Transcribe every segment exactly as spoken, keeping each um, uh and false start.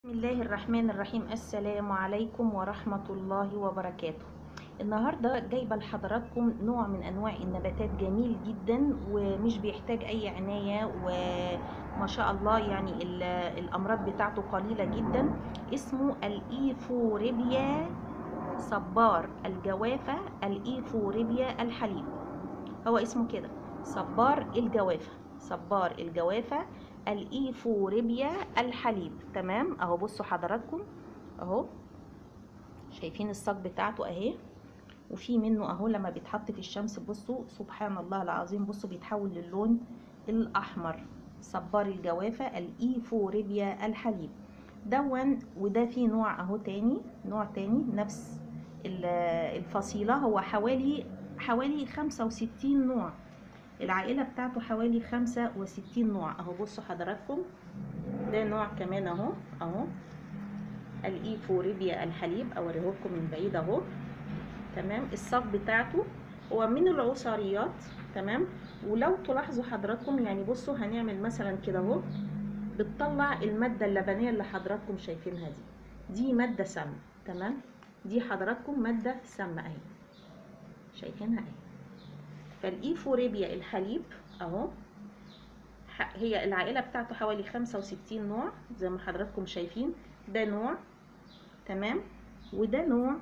بسم الله الرحمن الرحيم. السلام عليكم ورحمة الله وبركاته. النهاردة جايبة لحضراتكم نوع من أنواع النباتات جميل جدا ومش بيحتاج أي عناية، وما شاء الله يعني الأمراض بتاعته قليلة جدا. اسمه الإيفوريبيا صبار الجوافة، الإيفوريبيا الحليب، هو اسمه كده صبار الجوافة، صبار الجوافة الإيفوريبيا الحليب. تمام اهو، بصوا حضراتكم اهو، شايفين الساق بتاعته اهي، وفي منه اهو لما بيتحط في الشمس بصوا سبحان الله العظيم، بصوا بيتحول للون الاحمر. صبار الجوافة الإيفوريبيا الحليب دون. وده في نوع اهو تاني، نوع تاني نفس الفصيلة، هو حوالي حوالي خمسة وستين نوع، العائلة بتاعته حوالي خمسة وستين نوع اهو. بصوا حضراتكم ده نوع كمان اهو اهو، الإيفوريبيا الحليب، اوريهولكم من بعيد اهو. تمام، الساق بتاعته هو من العصاريات. تمام، ولو تلاحظوا حضراتكم يعني بصوا هنعمل مثلا كده اهو، بتطلع المادة اللبنية اللي حضراتكم شايفينها دي، دي مادة سامة. تمام، دي حضراتكم مادة سامة اهي، شايفينها اهي. فالإيفوريبيا الحليب اهو، هي العائلة بتاعته حوالي خمسة وستين نوع زي ما حضراتكم شايفين. ده نوع، تمام، وده نوع،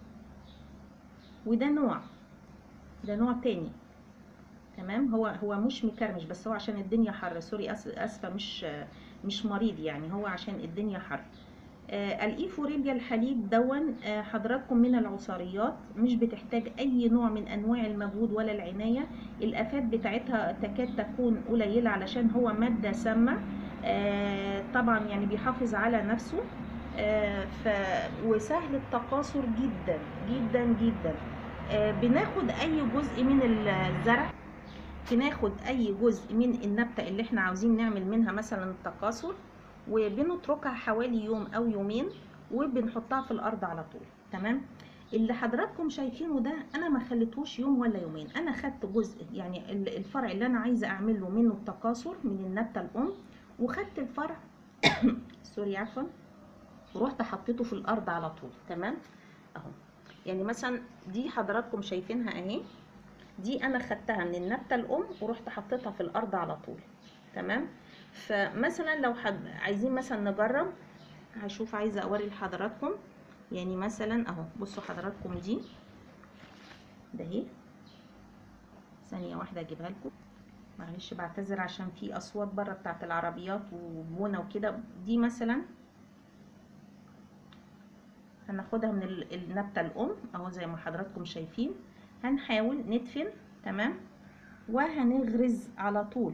وده نوع، ده نوع تاني. تمام، هو هو مش مكرمش، بس هو عشان الدنيا حر، سوري اسفة، مش مش مريض يعني، هو عشان الدنيا حر. آه الإيفوريبيا الحليب دون آه حضراتكم من العصاريات، مش بتحتاج اي نوع من انواع المجهود ولا العناية. الافات بتاعتها تكاد تكون قليلة علشان هو مادة سامة. آه طبعا يعني بيحافظ على نفسه، آه ف وسهل التكاثر جدا جدا جدا. آه بناخد اي جزء من الزرع، بناخد اي جزء من النبتة اللي احنا عاوزين نعمل منها مثلا التكاثر، وبنتركها حوالي يوم او يومين وبنحطها في الارض على طول. تمام، اللي حضراتكم شايفينه ده انا ما خليتهوش يوم ولا يومين، انا خدت جزء يعني الفرع اللي انا عايزه اعمل له منه التكاثر من النبته الام، وخدت الفرع سوري عفوا، ورحت حطيته في الارض على طول. تمام اهو، يعني مثلا دي حضراتكم شايفينها اهي، دي انا خدتها من النبته الام ورحت حطيتها في الارض على طول. تمام، فمثلا لو حد عايزين مثلا نجرب، هشوف عايزه اوري لحضراتكم يعني مثلا اهو، بصوا حضراتكم دي ده اهي، ثانيه واحده اجيبها لكم، معلش بعتذر عشان في اصوات بره بتاعت العربيات وبونه وكده. دي مثلا هناخدها من النبته الام اهو زي ما حضراتكم شايفين، هنحاول ندفن. تمام، وهنغرز على طول.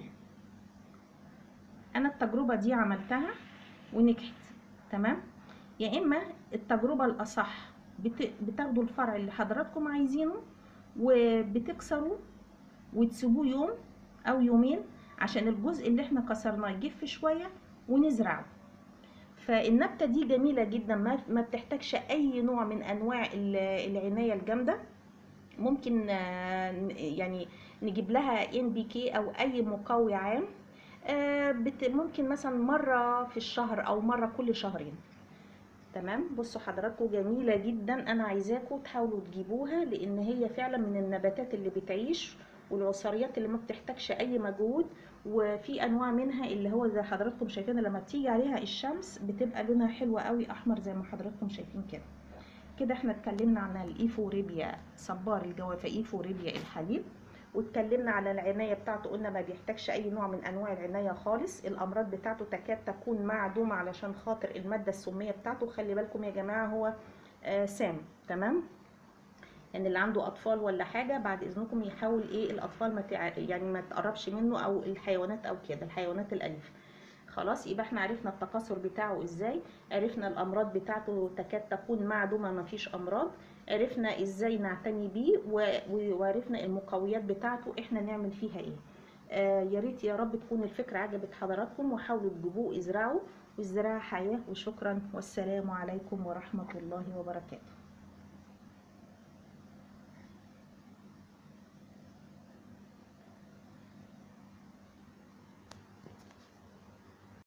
انا التجربه دي عملتها ونجحت. تمام، يا اما التجربه الاصح بتاخدوا الفرع اللي حضراتكم عايزينه وبتكسروا وتسيبوه يوم او يومين عشان الجزء اللي احنا كسرناه يجف شويه ونزرعه. فالنبته دي جميله جدا، ما بتحتاجش اي نوع من انواع العنايه الجامده. ممكن يعني نجيب لها ان بي كي او اي مقوي عام، ممكن مثلا مره في الشهر او مره كل شهرين. تمام، بصوا حضراتكم جميله جدا، انا عايزاكم تحاولوا تجيبوها لان هي فعلا من النباتات اللي بتعيش والعصاريات اللي ما بتحتاجش اي مجهود. وفي انواع منها اللي هو زي حضراتكم شايفين لما بتيجي عليها الشمس بتبقى لونها حلوه قوي احمر زي ما حضراتكم شايفين كده. كده احنا اتكلمنا عن الإيفوريبيا صبار الجوافة، إيفوريبيا الحليب، واتكلمنا على العناية بتاعته، قلنا ما بيحتاجش اي نوع من انواع العناية خالص. الامراض بتاعته تكاد تكون معدومة علشان خاطر المادة السمية بتاعته. خلي بالكم يا جماعة هو آه سام. تمام، يعني اللي عنده اطفال ولا حاجة بعد اذنكم يحاول ايه الاطفال ما تع... يعني ما تقربش منه، او الحيوانات او كده، الحيوانات الاليفة. خلاص، يبقى احنا عرفنا التكاثر بتاعه ازاي، عرفنا الامراض بتاعته تكاد تكون معدومه، ما فيش امراض، عرفنا ازاي نعتني بيه، وعرفنا المقويات بتاعته احنا نعمل فيها ايه. آه يا ريت يا رب تكون الفكره عجبت حضراتكم، وحاولوا تجيبوه ازرعوا، والزراعه حياه. وشكرا، والسلام عليكم ورحمه الله وبركاته.